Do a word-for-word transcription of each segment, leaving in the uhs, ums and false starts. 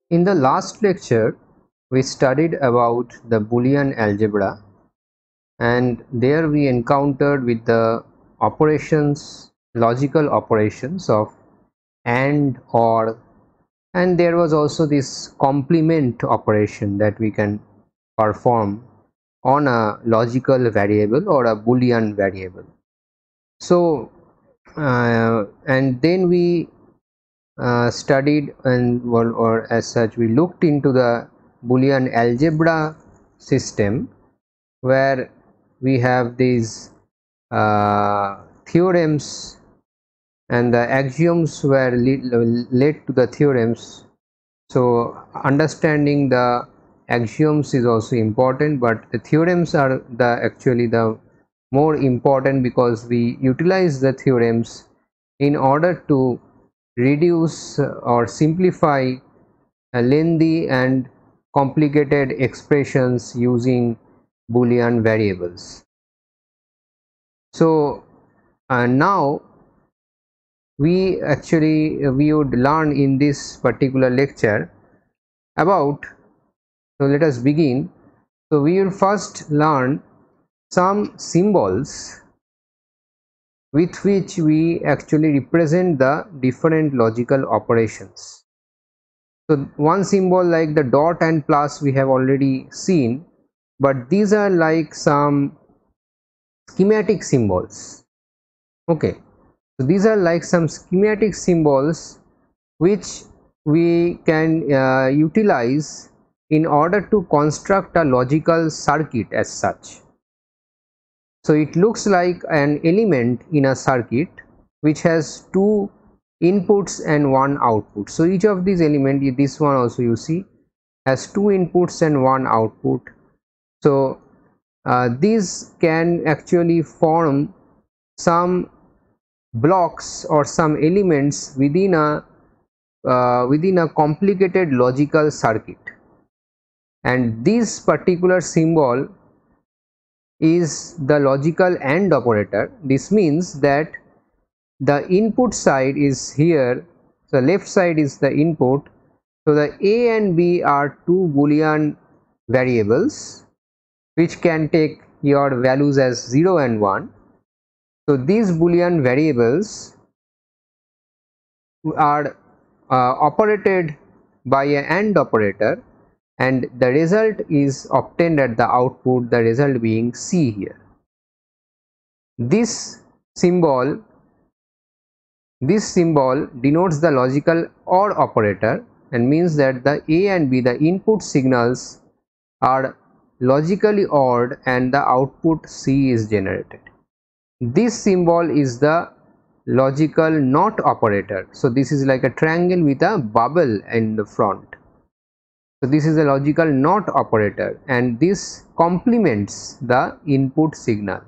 In the last lecture, we studied about the Boolean algebra, and there we encountered with the operations, logical operations of AND, OR, and there was also this complement operation that we can perform on a logical variable or a Boolean variable. So, uh, and then we uh, studied and well, or as such we looked into the Boolean algebra system, where we have these uh, theorems and the axioms were led to the theorems. So understanding the axioms is also important, but the theorems are the actually the more important, because we utilize the theorems in order to reduce or simplify lengthy and complicated expressions using Boolean variables. So uh, now we actually uh, we would learn in this particular lecture about, so let us begin. So we will first learn some symbols with which we actually represent the different logical operations. So one symbol like the dot and plus we have already seen, but these are like some schematic symbols. Okay, so these are like some schematic symbols which we can uh, utilize in order to construct a logical circuit as such. So it looks like an element in a circuit which has two inputs and one output. So each of these elements, this one also you see, has two inputs and one output. So uh, these can actually form some blocks or some elements within a uh, within a complicated logical circuit, and this particular symbol is the logical AND operator. This means that the input side is here, the left side is the input. So the A and B are two Boolean variables which can take your values as zero and one. So these Boolean variables are uh, operated by an AND operator, and the result is obtained at the output, the result being C here. This symbol this symbol denotes the logical OR operator, and means that the A and B, the input signals, are logically ORed and the output C is generated. This symbol is the logical NOT operator. So this is like a triangle with a bubble in the front. So this is a logical NOT operator, and this complements the input signal.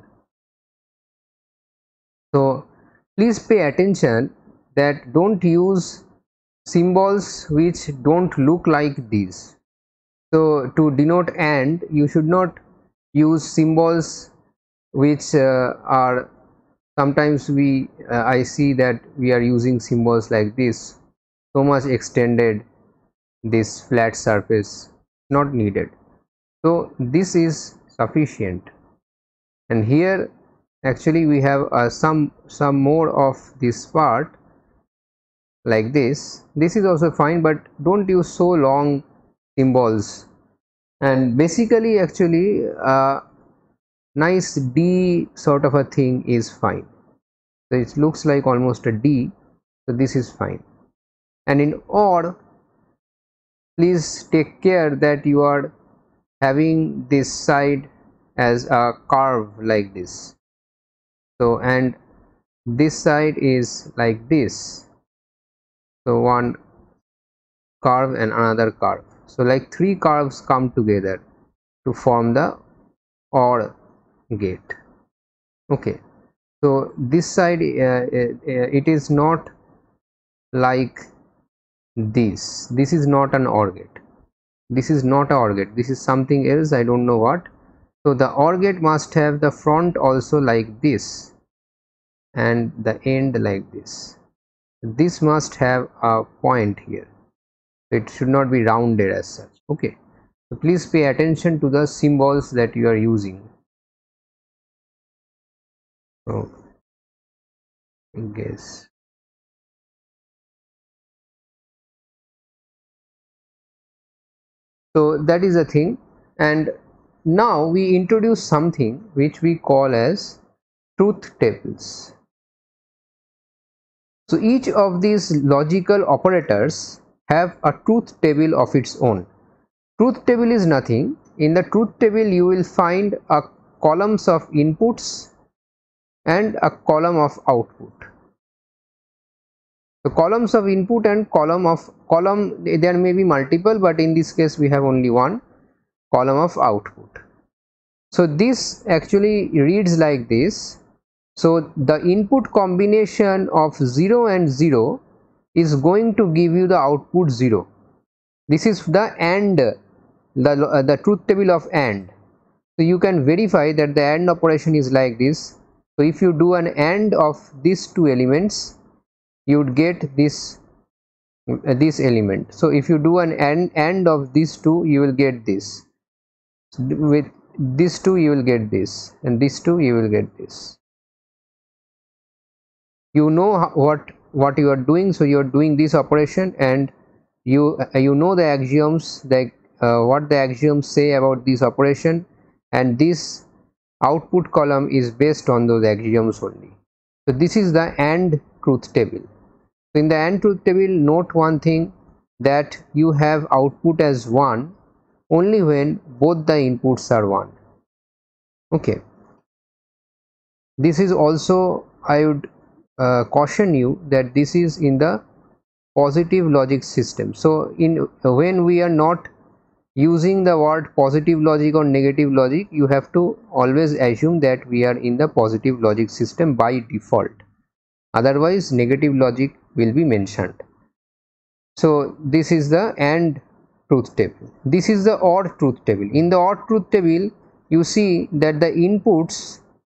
So please pay attention that don't use symbols which don't look like these. So to denote AND, you should not use symbols which uh, are sometimes we uh, I see that we are using symbols like this, so much extended, this flat surface, not needed. So this is sufficient, and here actually we have uh, some some more of this part like this. This is also fine, but don't use so long symbols. And basically actually uh, nice D sort of a thing is fine. So it looks like almost a D, so this is fine. And in OR, please take care that you are having this side as a curve like this. So and this side is like this, so one curve and another curve, so like three curves come together to form the OR gate. Okay, so this side uh, uh, it is not like this, this is not an OR gate, this is not a OR gate, this is something else, I don't know what. So the OR gate must have the front also like this and the end like this. This must have a point here. It should not be rounded as such. Okay, so please pay attention to the symbols that you are using. So I guess so that is the thing. And now we introduce something which we call as truth tables. So each of these logical operators have a truth table of its own. Truth table is nothing. In the truth table you will find a columns of inputs and a column of output. The columns of input and column of column, there may be multiple, but in this case we have only one column of output. So this actually reads like this. So the input combination of zero and zero is going to give you the output zero. This is the AND, the, uh, the truth table of AND. So you can verify that the AND operation is like this. So if you do an AND of these two elements, you would get this uh, this element. So if you do an AND, AND of these two, you will get this. So with these two you will get this, and these two you will get this. You know what what you are doing, so you are doing this operation, and you uh, you know the axioms, like uh, what the axioms say about this operation, and this output column is based on those axioms only. So this is the AND truth table. So in the AND truth table, note one thing, that you have output as one only when both the inputs are one. Okay, this is also, I would uh, caution you that this is in the positive logic system. So in when we are not using the word positive logic or negative logic, you have to always assume that we are in the positive logic system by default, otherwise negative logic will be mentioned. So this is the AND truth table. This is the OR truth table. In the OR truth table, you see that the inputs,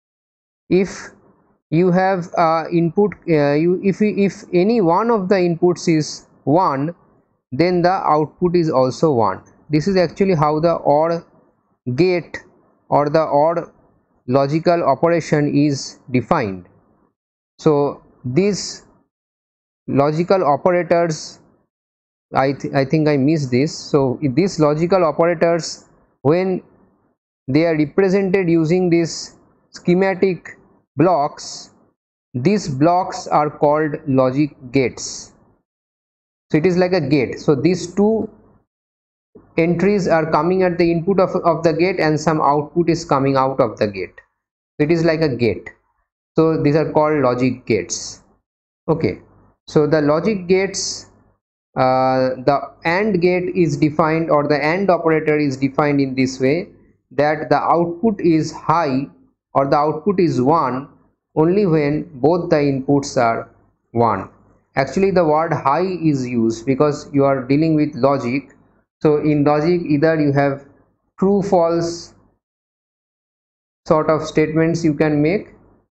if you have uh, input uh, you if if any one of the inputs is one, then the output is also one. This is actually how the OR gate or the OR logical operation is defined. So these logical operators, I, th I think I missed this. So these logical operators, when they are represented using these schematic blocks, these blocks are called logic gates. So it is like a gate. So these two entries are coming at the input of, of the gate, and some output is coming out of the gate. So it is like a gate. So these are called logic gates. Okay, so the logic gates, uh, the AND gate is defined, or the AND operator is defined in this way, that the output is high or the output is one only when both the inputs are one. Actually the word high is used because you are dealing with logic. So in logic, either you have true false sort of statements you can make,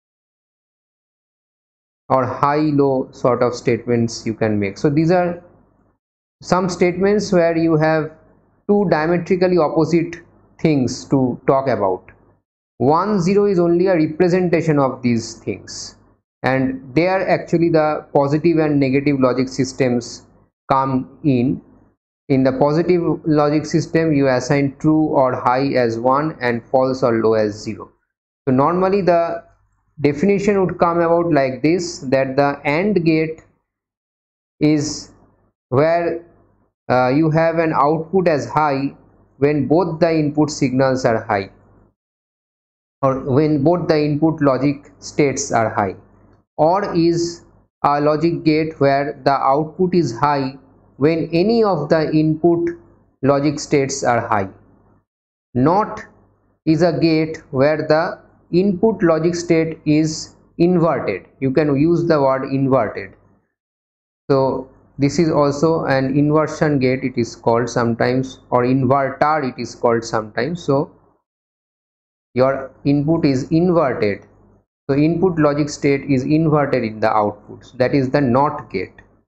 or high low sort of statements you can make. So these are some statements where you have two diametrically opposite things to talk about. One zero is only a representation of these things, and there actually the positive and negative logic systems come in. In the positive logic system, you assign true or high as one and false or low as zero. So normally the definition would come about like this, that the AND gate is where uh, you have an output as high when both the input signals are high, or when both the input logic states are high. OR is a logic gate where the output is high when any of the input logic states are high. NOT is a gate where the input logic state is inverted. You can use the word inverted. So this is also an inversion gate, it is called sometimes, or inverter it is called sometimes. So your input is inverted, so input logic state is inverted in the output. So that is the NOT gate.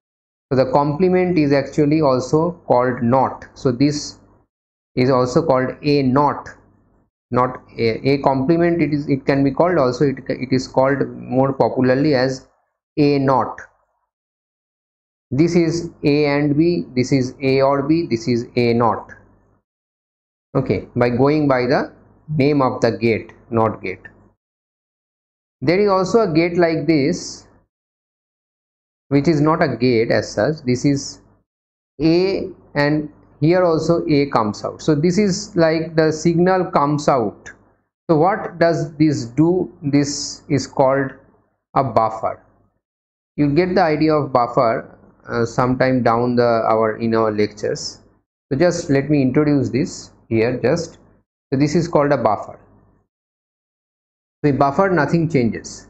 So the complement is actually also called NOT. So this is also called a NOT, not a, a complement. It is, it can be called also, it, it is called more popularly as a NOT. This is A and B, this is A or B, this is A NOT. Okay, by going by the name of the gate, NOT gate. There is also a gate like this, which is not a gate as such. This is A, and here also A comes out. So this is like the signal comes out. So what does this do? This is called a buffer. You get the idea of buffer uh, sometime down the our in our lectures. So just let me introduce this here just. So this is called a buffer. With buffer nothing changes.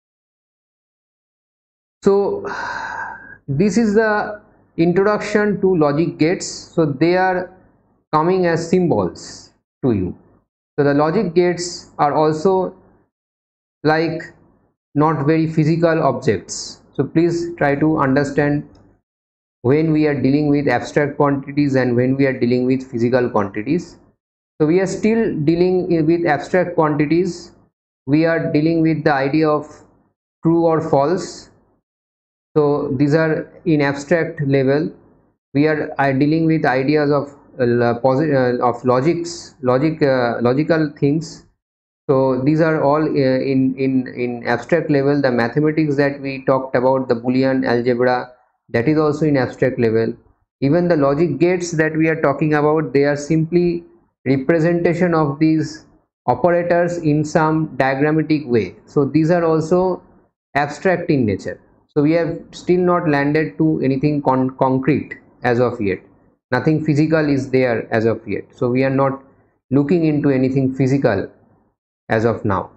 So this is the introduction to logic gates. So they are coming as symbols to you. So the logic gates are also like not very physical objects. So please try to understand when we are dealing with abstract quantities and when we are dealing with physical quantities. So we are still dealing with abstract quantities. We are dealing with the idea of true or false. So these are in abstract level. We are, are dealing with ideas of uh, positive uh, of logics, logic, uh, logical things. So these are all uh, in in in abstract level. The mathematics that we talked about, the Boolean algebra, that is also in abstract level. Even the logic gates that we are talking about, they are simply representation of these operators in some diagrammatic way. So these are also abstract in nature. So we have still not landed to anything con concrete as of yet. Nothing physical is there as of yet. So we are not looking into anything physical as of now.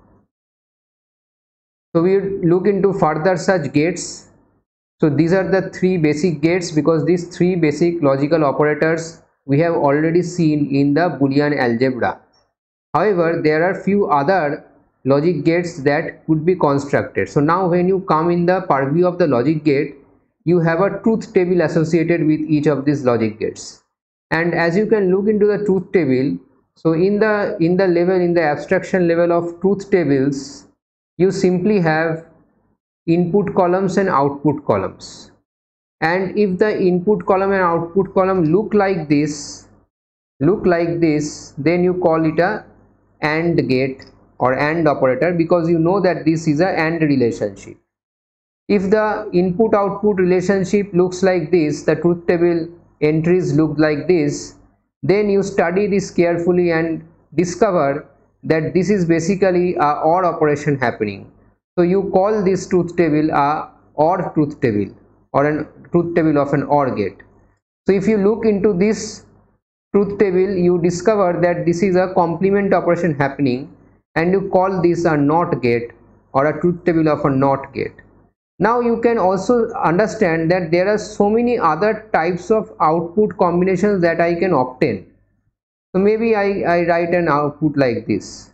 So we look into further such gates. So these are the three basic gates, because these three basic logical operators we have already seen in the Boolean algebra. However, there are few other logic gates that could be constructed. So now when you come in the purview of the logic gate, you have a truth table associated with each of these logic gates. And as you can look into the truth table, so in the in the level in the abstraction level of truth tables, you simply have input columns and output columns. And if the input column and output column look like this, look like this, then you call it a AND gate or AND operator, because you know that this is a AND relationship. If the input output relationship looks like this, the truth table entries look like this, then you study this carefully and discover that this is basically a OR operation happening. So you call this truth table a OR truth table, or a truth table of an OR gate. So if you look into this truth table, you discover that this is a complement operation happening, and you call this a NOT gate or a truth table of a NOT gate. Now you can also understand that there are so many other types of output combinations that I can obtain. So maybe I, I write an output like this,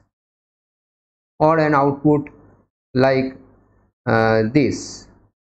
or an output like uh, this.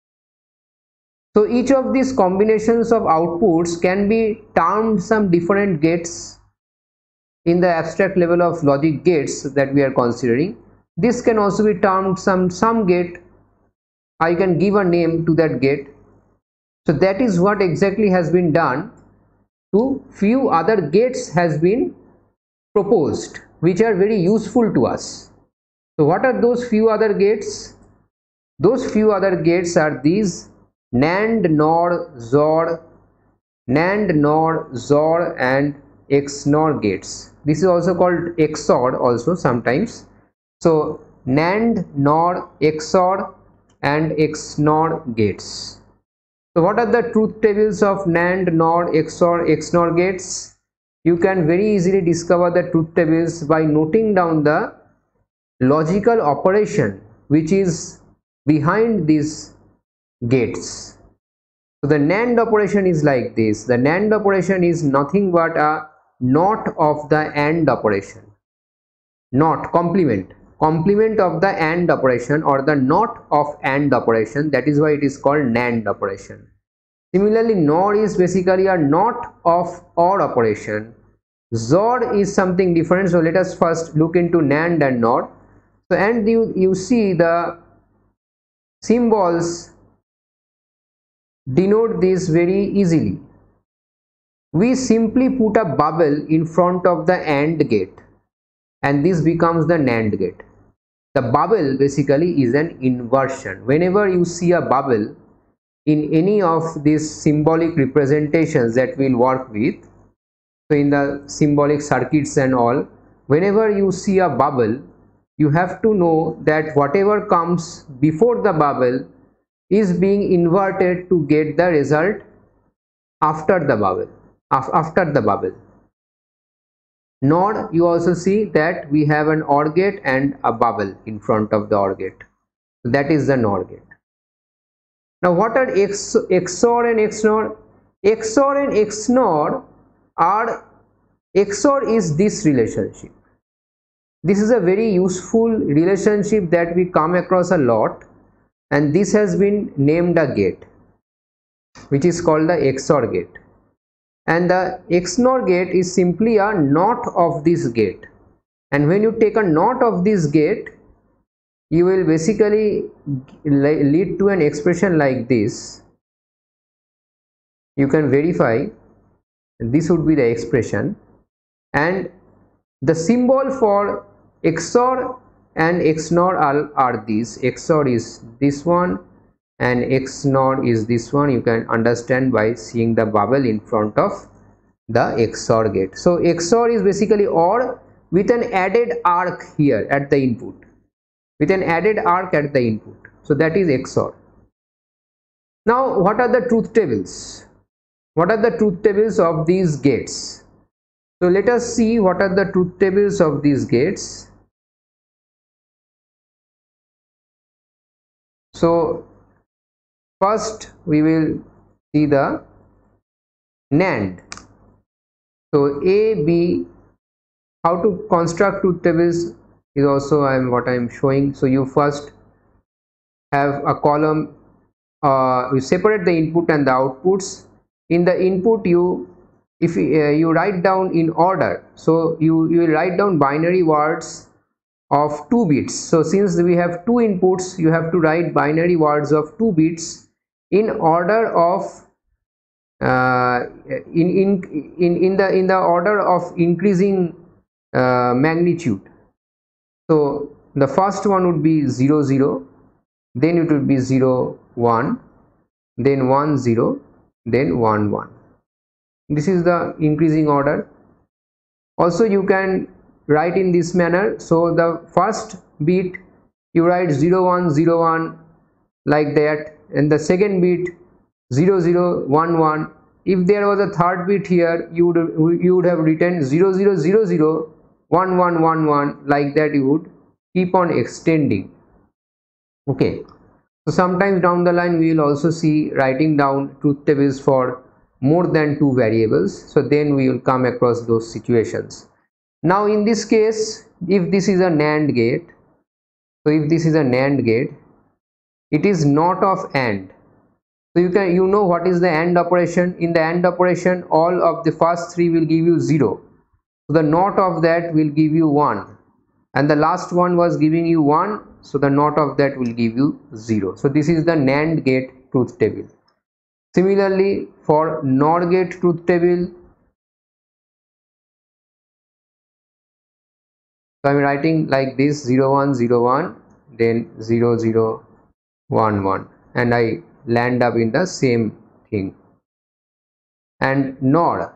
So each of these combinations of outputs can be termed some different gates in the abstract level of logic gates that we are considering. This can also be termed some some gate. I can give a name to that gate. So that is what exactly has been done to few other gates has been proposed, which are very useful to us. So what are those few other gates? Those few other gates are these NAND, NOR, XOR, NAND, NOR, XOR and X NOR gates. This is also called X OR also sometimes. So NAND, NOR, X OR and X NOR gates. So what are the truth tables of NAND, NOR, X OR, X NOR gates? You can very easily discover the truth tables by noting down the logical operation which is behind these gates. So the NAND operation is like this. The NAND operation is nothing but a NOT of the AND operation. NOT, complement. Complement of the AND operation, or the NOT of AND operation. That is why it is called NAND operation. Similarly, NOR is basically a not of OR operation. XOR is something different. So let us first look into NAND and NOR. So and you you see the symbols denote this very easily. We simply put a bubble in front of the AND gate and this becomes the NAND gate. The bubble basically is an inversion. Whenever you see a bubble in any of these symbolic representations that we'll work with, so in the symbolic circuits and all, whenever you see a bubble, you have to know that whatever comes before the bubble is being inverted to get the result after the bubble. After the bubble. NOR, you also see that we have an OR gate and a bubble in front of the OR gate. That is the NOR gate. Now what are X, XOR and X NOR? XOR and X NOR are, XOR is this relationship. This is a very useful relationship that we come across a lot, and this has been named a gate, which is called the XOR gate. And the X NOR gate is simply a NOT of this gate, and when you take a NOT of this gate, you will basically lead to an expression like this. You can verify, this would be the expression, and the symbol for XOR and X NOR are, are these. XOR is this one and X NOR is this one. You can understand by seeing the bubble in front of the XOR gate. So XOR is basically OR with an added arc here at the input, with an added arc at the input. So that is XOR. Now what are the truth tables? What are the truth tables of these gates? So let us see what are the truth tables of these gates. So first we will see the NAND. So A, B, how to construct truth tables is also I am what I am showing. So you first have a column, uh, you separate the input and the outputs. In the input, you if uh, you write down in order, so you you will write down binary words of two bits. So since we have two inputs, you have to write binary words of two bits in order of uh, in in in in the in the order of increasing uh, magnitude. So the first one would be zero zero, then it would be zero one, then one zero, then one one. This is the increasing order. Also you can write in this manner. So the first bit you write zero one zero one like that, and the second bit zero zero one one. If there was a third bit here, you would you would have written zero zero zero zero one one one one, like that. You would keep on extending. Okay, so sometimes down the line we will also see writing down truth tables for more than two variables, so then we will come across those situations. Now in this case, if this is a NAND gate, so if this is a NAND gate, it is not of AND. So you can you know what is the AND operation. In the AND operation, all of the first three will give you zero, so the NOT of that will give you one, and the last one was giving you one, so the NOT of that will give you zero. So this is the NAND gate truth table. Similarly, for NOR gate truth table, so I am writing like this: zero one zero one, then zero zero one one, and I land up in the same thing. And NOR,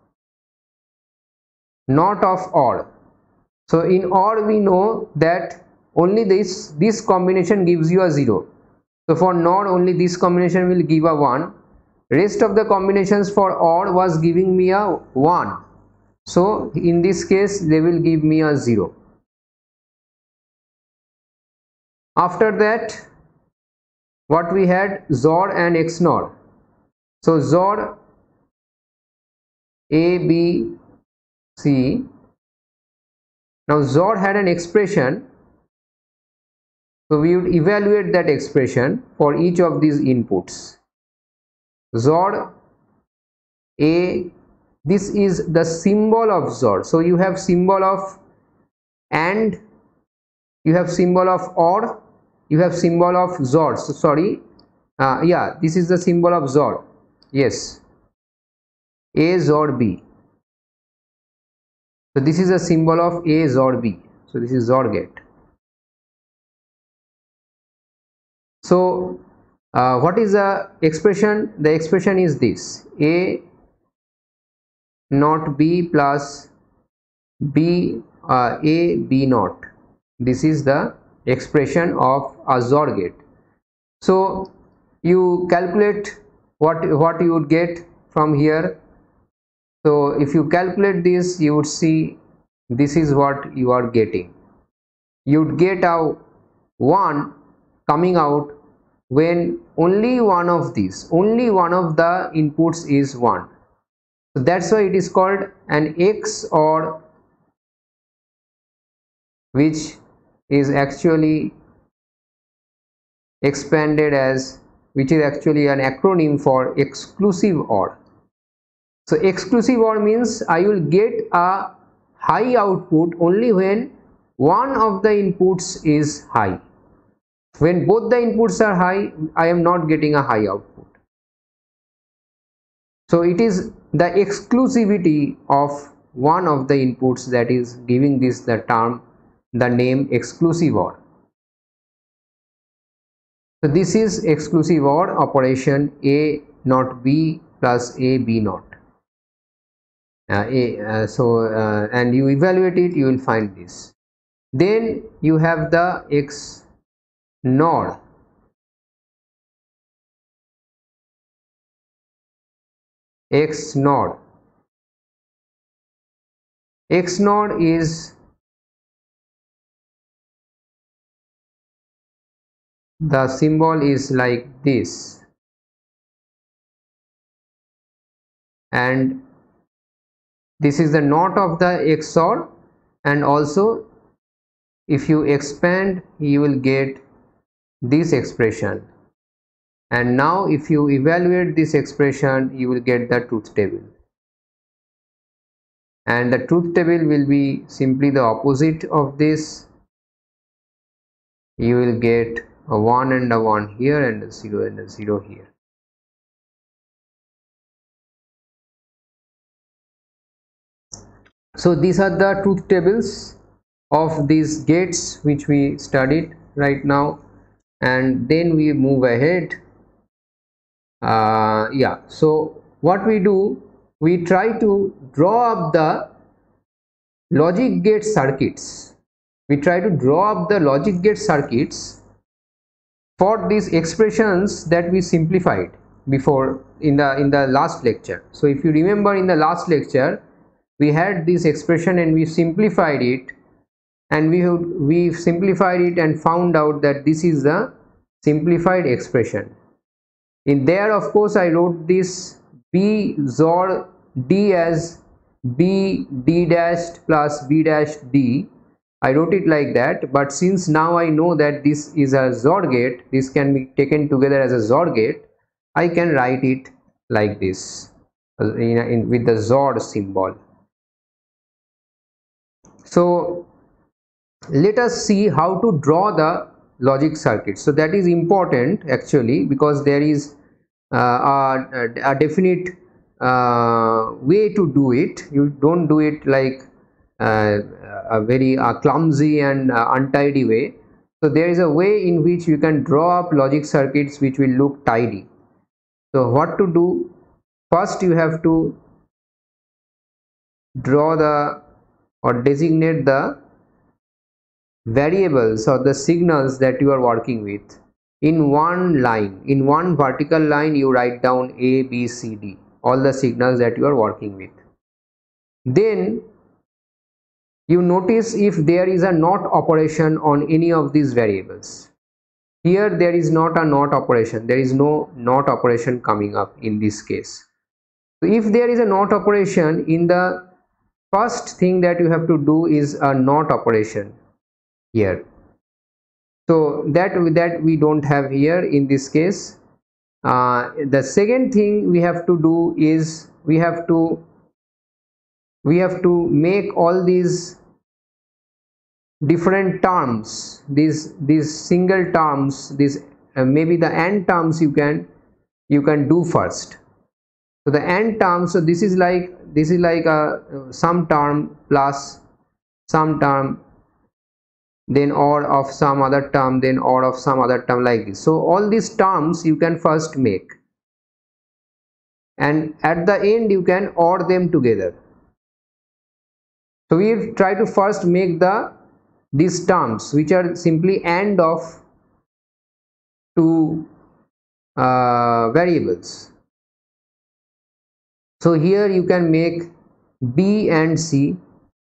not of OR. So in OR we know that only this this combination gives you a zero. So for NOR only this combination will give a one. Rest of the combinations for OR was giving me a one. So in this case they will give me a zero. After that, what we had, XOR and X NOR. So XOR A, B, C. Now XOR had an expression, so we would evaluate that expression for each of these inputs. XOR A, this is the symbol of XOR. So you have symbol of AND, you have symbol of OR, you have symbol of XOR. So sorry, uh, yeah, this is the symbol of XOR. Yes, A XOR B. So this is a symbol of A XOR B. So this is XOR gate. So uh, what is the expression? The expression is this: A not B plus B uh, A B not. This is the expression of a XOR gate. So you calculate what what you would get from here. So if you calculate this, you would see this is what you are getting. You would get a one coming out when only one of these, only one of the inputs is one. So that's why it is called an XOR, which is actually expanded as, which is actually an acronym for exclusive OR. So exclusive OR means I will get a high output only when one of the inputs is high. When both the inputs are high, I am not getting a high output. So it is the exclusivity of one of the inputs that is giving this the term, the name exclusive OR. So this is exclusive OR operation, A not B plus A B not. Uh, a, uh, so uh, and you evaluate it, you will find this. Then you have the X NOR. X NOR. X NOR is the symbol is like this, and this is the NOT of the X OR, and also if you expand you will get this expression, and now if you evaluate this expression you will get the truth table, and the truth table will be simply the opposite of this. You will get a one and a one here, and a zero and a zero here. So these are the truth tables of these gates which we studied right now, and then we move ahead. Uh, yeah, so what we do, we try to draw up the logic gate circuits. We try to draw up the logic gate circuits for these expressions that we simplified before in the in the last lecture. So if you remember, in the last lecture we had this expression and we simplified it, and we have we simplified it and found out that this is the simplified expression. In there, of course, I wrote this B XOR D as B D dashed plus B dashed D. I wrote it like that, but since now I know that this is a XOR gate, this can be taken together as a XOR gate, I can write it like this in, in, with the XOR symbol. So let us see how to draw the logic circuit. So that is important actually, because there is uh, a, a definite uh, way to do it. You don't do it like uh, a very uh, clumsy and uh, untidy way. So there is a way in which you can draw up logic circuits which will look tidy. So what to do? First you have to draw the or designate the variables or the signals that you are working with in one line. In one vertical line you write down A, B, C, D, all the signals that you are working with. Then you notice if there is a NOT operation on any of these variables. Here there is not a NOT operation, there is no NOT operation coming up in this case. So if there is a NOT operation, in the first thing that you have to do is a NOT operation here. So that that we don't have here in this case. Uh, the second thing we have to do is we have to we have to make all these different terms, these these single terms, these uh, maybe the AND terms you can you can do first. So the AND term, so this is like this is like a some term plus some term, then or of some other term, then or of some other term, like this. So all these terms you can first make, and at the end you can or them together. So we try to first make the these terms which are simply AND of two uh, variables. So here you can make B and C.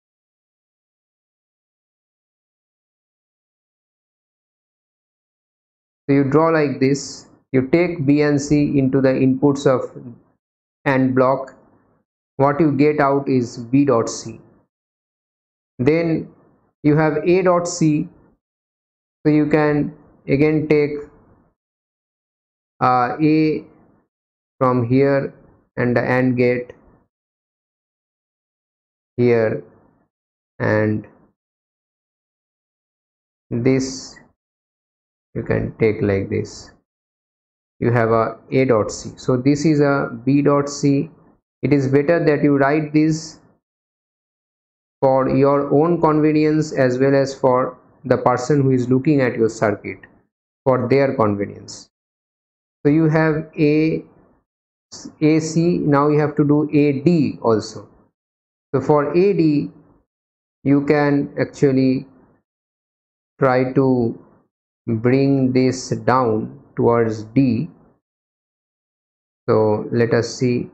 So you draw like this, you take B and C into the inputs of AND block. What you get out is B dot C. Then you have A dot C, so you can again take uh, A from here and the AND gate here, and this you can take like this. You have a A dot C. So this is a B dot C. It is better that you write this for your own convenience as well as for the person who is looking at your circuit, for their convenience. So you have A A C, now you have to do A D also. So for A D you can actually try to bring this down towards D. So let us see.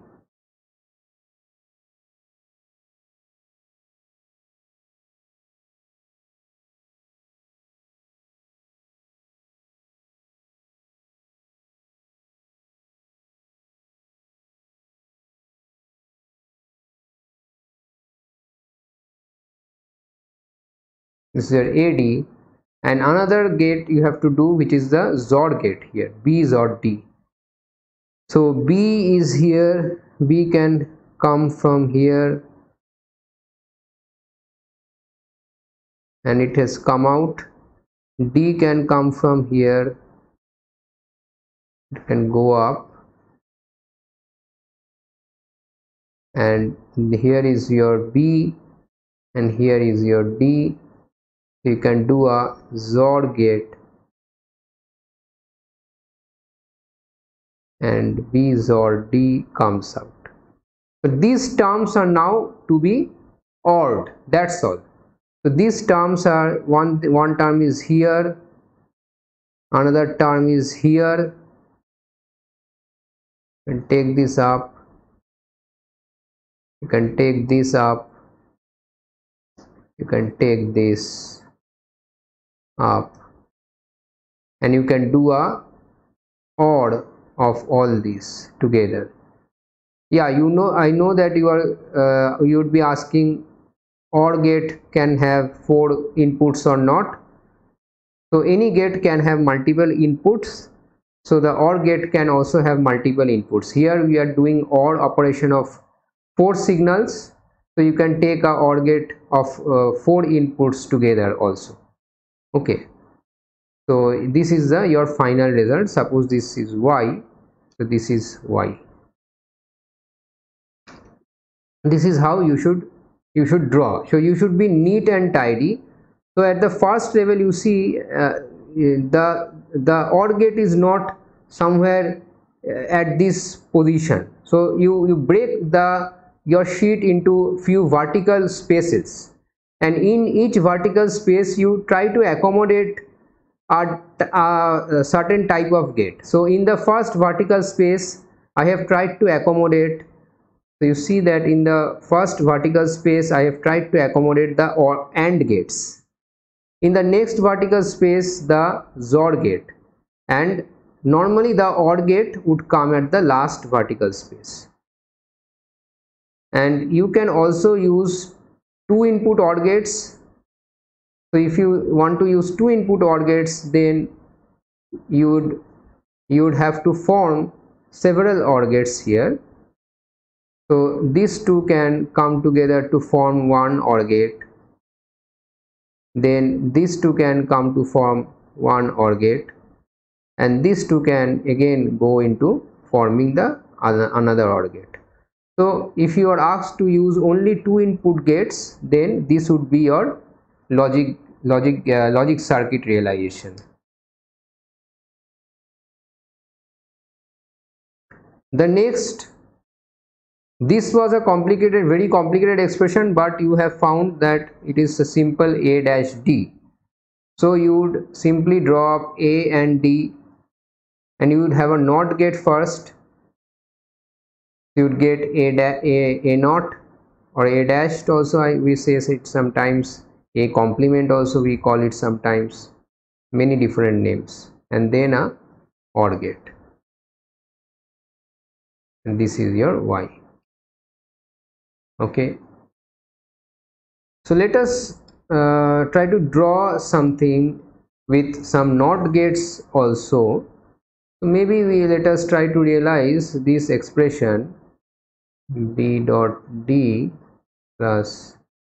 This is your A D, and another gate you have to do, which is the XOR gate here, B XOR D. So B is here, B can come from here and it has come out. D can come from here, it can go up, and here is your B and here is your D. You can do a XOR gate and B XOR D comes out. So these terms are now to be ORed, that's all. So these terms are, one one term is here, another term is here, and take this up, you can take this up, you can take this up, and you can do a OR of all these together. Yeah, you know, I know that you are uh, you would be asking, OR gate can have four inputs or not. So any gate can have multiple inputs, so the OR gate can also have multiple inputs. Here we are doing OR operation of four signals, so you can take a OR gate of uh, four inputs together also. Okay, so this is the your final result. Suppose this is Y, so this is Y. This is how you should you should draw. So you should be neat and tidy. So at the first level you see uh, the the OR gate is not somewhere at this position. So you you break the your sheet into few vertical spaces, and in each vertical space you try to accommodate a, a certain type of gate. So in the first vertical space I have tried to accommodate, so you see that in the first vertical space I have tried to accommodate the OR AND gates. In the next vertical space the XOR gate, and normally the OR gate would come at the last vertical space. And you can also use two input OR gates. So if you want to use two input OR gates, then you would you would have to form several OR gates here. So these two can come together to form one OR gate, then these two can come to form one OR gate, and these two can again go into forming the other, another OR gate. So if you are asked to use only two input gates, then this would be your logic logic uh, logic circuit realization. The next, this was a complicated, very complicated expression, but you have found that it is a simple A dash D. So you would simply draw up A and D, and you would have a NOT gate first. You would get a a a naught or a dashed also, I we say it sometimes, a complement also we call it sometimes, many different names, and then a OR gate, and this is your Y. Okay, so let us uh, try to draw something with some NOT gates also. So maybe we let us try to realize this expression B dot D plus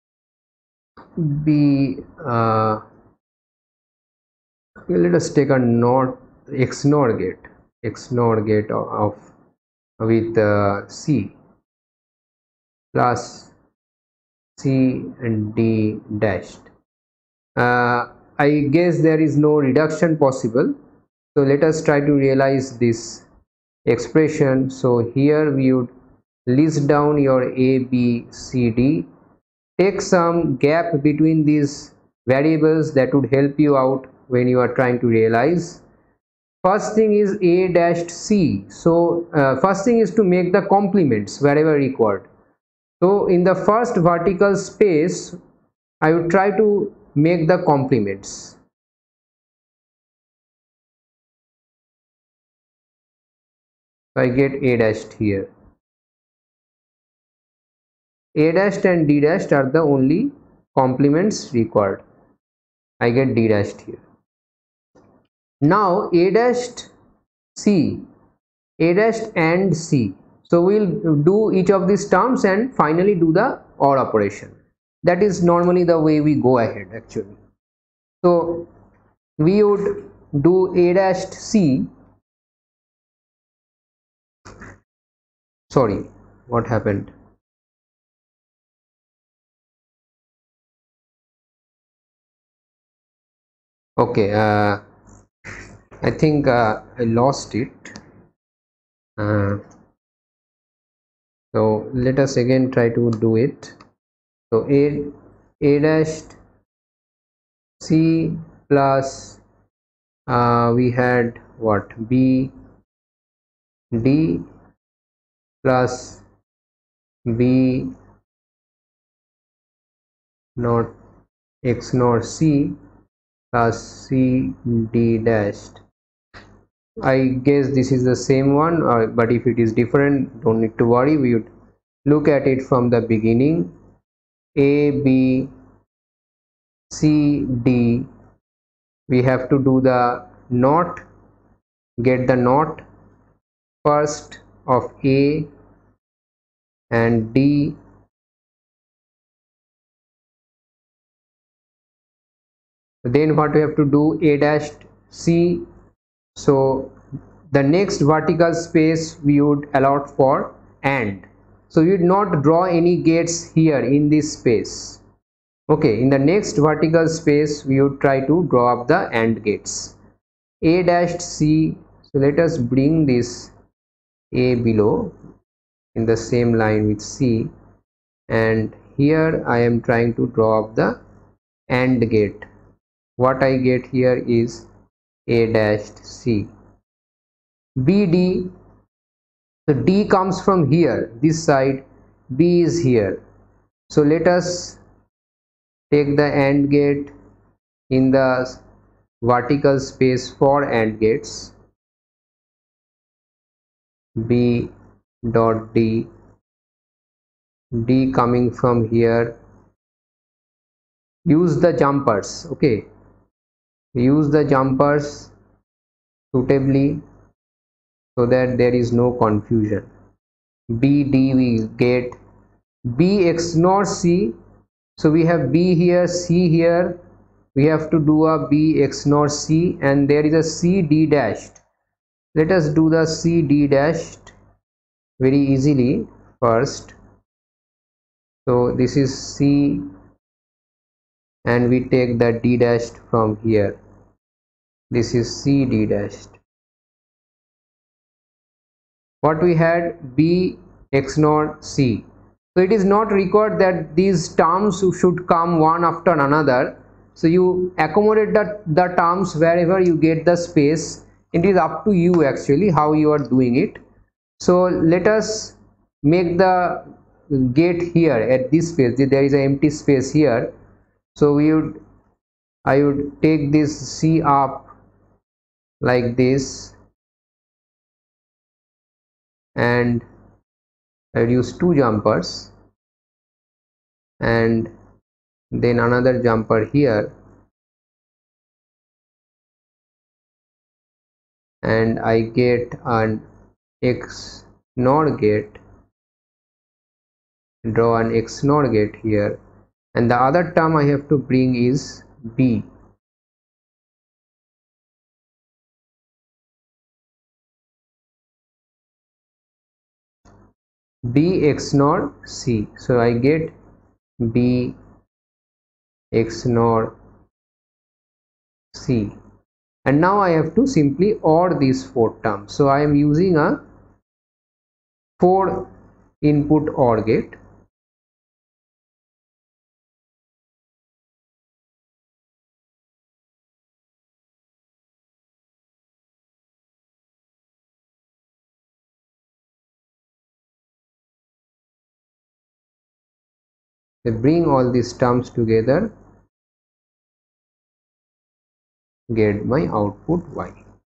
B, uh, let us take a NOT X NOR gate, X NOR gate of, of with uh, C plus C and D dashed. Uh, I guess there is no reduction possible, so let us try to realize this expression. So here we would list down your A, B, C, D. Take some gap between these variables that would help you out when you are trying to realize. First thing is A dashed C. So uh, first thing is to make the complements wherever required. So in the first vertical space, I would try to make the complements. So I get A dashed here. A dashed and D dashed are the only complements required. I get D dashed here. Now A dashed C, A dashed and C. So we'll do each of these terms and finally do the OR operation. That is normally the way we go ahead actually. So we would do A dashed C. Sorry, what happened? Okay, uh, I think uh, I lost it. Uh, so let us again try to do it. So A, A dashed C plus uh, we had what, B D plus B not X nor C plus C D dashed. I guess this is the same one, uh, but if it is different, don't need to worry. We would look at it from the beginning. A, B, C, D. We have to do the NOT, get the NOT first of A and D. Then what we have to do, A dashed C. So the next vertical space we would allot for AND. So we would not draw any gates here in this space. Okay, in the next vertical space we would try to draw up the AND gates. A dashed C. So let us bring this A below in the same line with C, and here I am trying to draw up the AND gate. What I get here is A dashed C. B D, so D comes from here, this side, B is here. So let us take the AND gate in the vertical space for AND gates. B dot D, D coming from here. Use the jumpers, okay, use the jumpers suitably. so that there is no confusion. B D we get B X N O R C, so we have B here, C here, we have to do a B X N O R C, and there is a C D dashed. Let us do the C D dashed very easily first. So this is C, and we take the D dashed from here. This is C D dashed. What we had? B X N O R C. So it is not required that these terms should come one after another. So you accommodate the, the terms wherever you get the space. It is up to you actually how you are doing it. So let us make the gate here at this space. There is an empty space here. So we would I would take this C up like this, and I will use two jumpers and then another jumper here, and I get an X N O R gate, draw an X N O R gate here, and the other term I have to bring is B. B X N O R C. So I get B X N O R C, and now I have to simply OR these four terms. So I am using a four input OR gate. They bring all these terms together, get my output Y.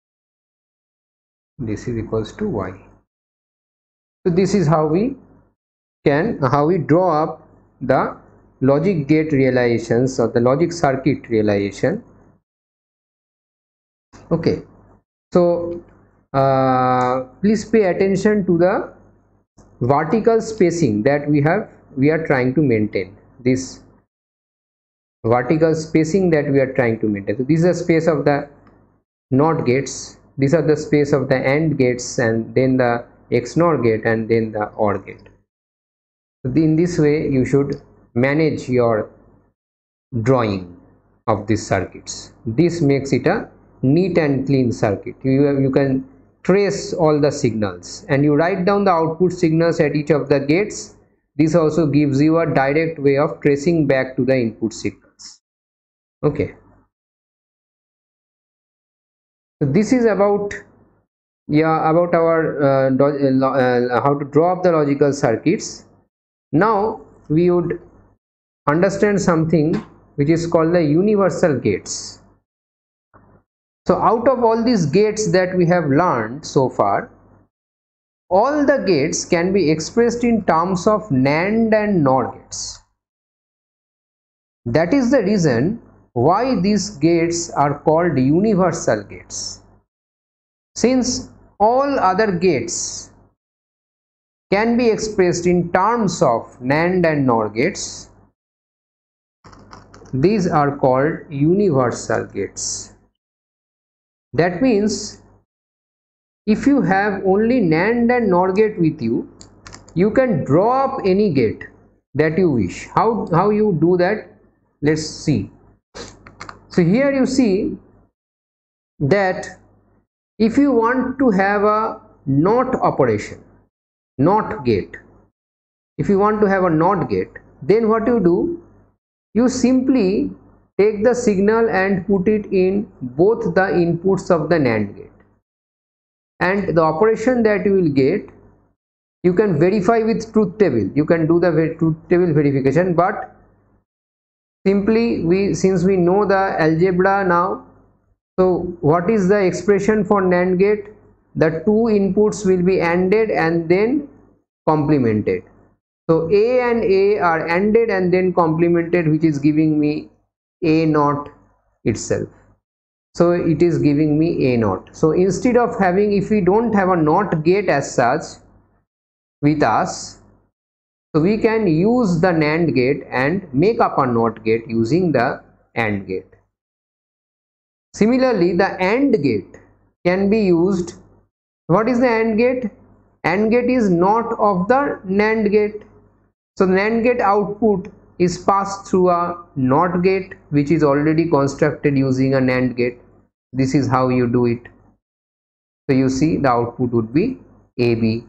This is equals to Y. So this is how we can how we draw up the logic gate realizations or the logic circuit realization. Okay, so uh, please pay attention to the vertical spacing that we have we are trying to maintain. This vertical spacing that we are trying to maintain. So this is the space of the NOT gates, these are the space of the AND gates, and then the X N O R gate, and then the OR gate. So in this way you should manage your drawing of these circuits. This makes it a neat and clean circuit. You, have, you can trace all the signals, and you write down the output signals at each of the gates. This also gives you a direct way of tracing back to the input signals. Okay, so this is about yeah about our uh, uh, how to draw up the logical circuits. Now we would understand something which is called the universal gates. So out of all these gates that we have learned so far, all the gates can be expressed in terms of NAND and NOR gates. That is the reason why these gates are called universal gates. Since all other gates can be expressed in terms of NAND and NOR gates, these are called universal gates. That means if you have only NAND and NOR gate with you, you can draw up any gate that you wish. How, how you do that? Let's see. So here you see that if you want to have a NOT operation, NOT gate, if you want to have a NOT gate, then what you do? You simply take the signal and put it in both the inputs of the NAND gate, and the operation that you will get, you can verify with truth table. You can do the truth table verification, but simply we since we know the algebra now, so what is the expression for NAND gate? The two inputs will be ANDed and then complemented. So A and A are ANDed and then complemented, which is giving me A naught itself. so it is giving me A naught. So instead of having, if we don't have a NOT gate as such with us, so we can use the NAND gate and make up a NOT gate using the AND gate. Similarly, the AND gate can be used. What is the AND gate? AND gate is not of the NAND gate. So the NAND gate output is passed through a NOT gate, which is already constructed using a NAND gate. This is how you do it. So you see the output would be A B.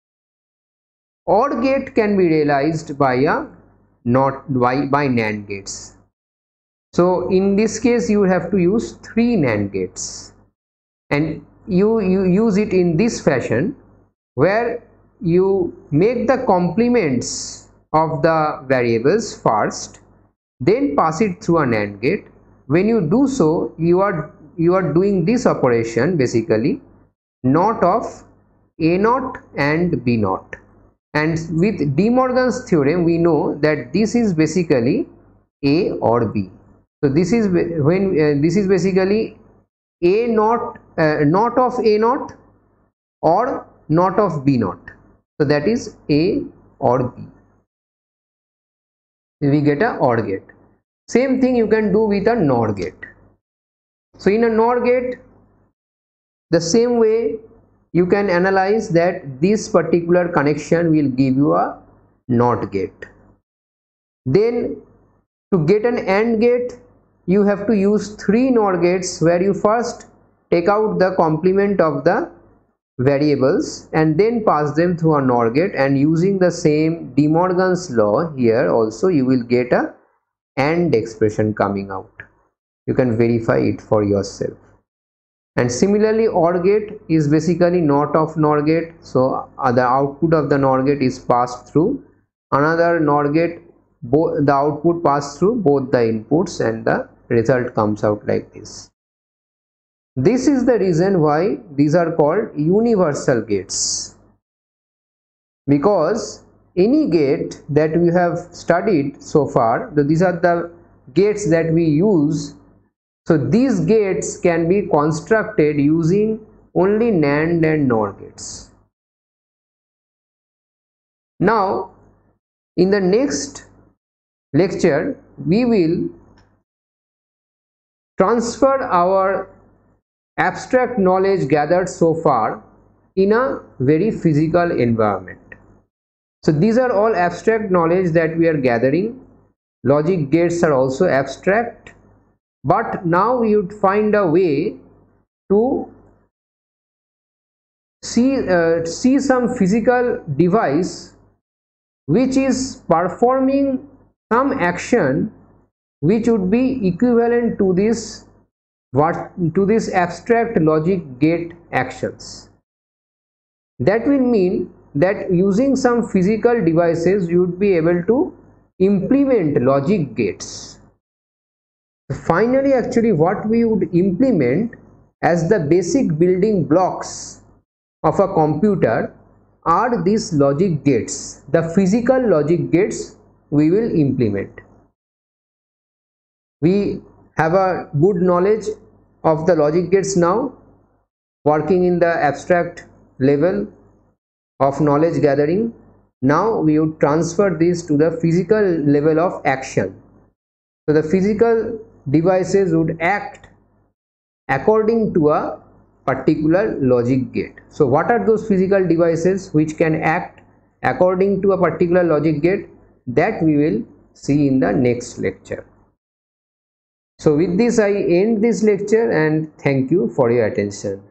OR gate can be realized by a not by, by NAND gates. So in this case you have to use three NAND gates, and you, you use it in this fashion, where you make the complements of the variables first, then pass it through a NAND gate. When you do so, you are you are doing this operation basically NOT of A naught and B naught. And with De Morgan's theorem, we know that this is basically A or B. So this is when uh, this is basically A naught, uh, NOT of A naught or NOT of B naught. So that is A or B. We get a OR gate. Same thing you can do with a NOR gate. So in a NOR gate, the same way you can analyze that this particular connection will give you a NOT gate. Then to get an AND gate, you have to use three NOR gates, where you first take out the complement of the variables and then pass them through a NOR gate, and using the same De Morgan's law here also you will get a AND expression coming out. You can verify it for yourself. And similarly, OR gate is basically NOT of NOR gate. So uh, the output of the NOR gate is passed through another NOR gate. Both the output passed through both the inputs, and the result comes out like this. This is the reason why these are called universal gates, because any gate that we have studied so far, these are the gates that we use. So these gates can be constructed using only NAND and NOR gates. Now in the next lecture we will transfer our abstract knowledge gathered so far in a very physical environment. So these are all abstract knowledge that we are gathering. Logic gates are also abstract, but now we would find a way to see uh, see some physical device which is performing some action which would be equivalent to this what to this abstract logic gate actions. That will mean that using some physical devices you would be able to implement logic gates. Finally, actually what we would implement as the basic building blocks of a computer are these logic gates. The physical logic gates we will implement. We have a good knowledge of the logic gates now, working in the abstract level of knowledge gathering. Now we would transfer this to the physical level of action. So the physical devices would act according to a particular logic gate. So what are those physical devices which can act according to a particular logic gate? That we will see in the next lecture. So with this I end this lecture, and thank you for your attention.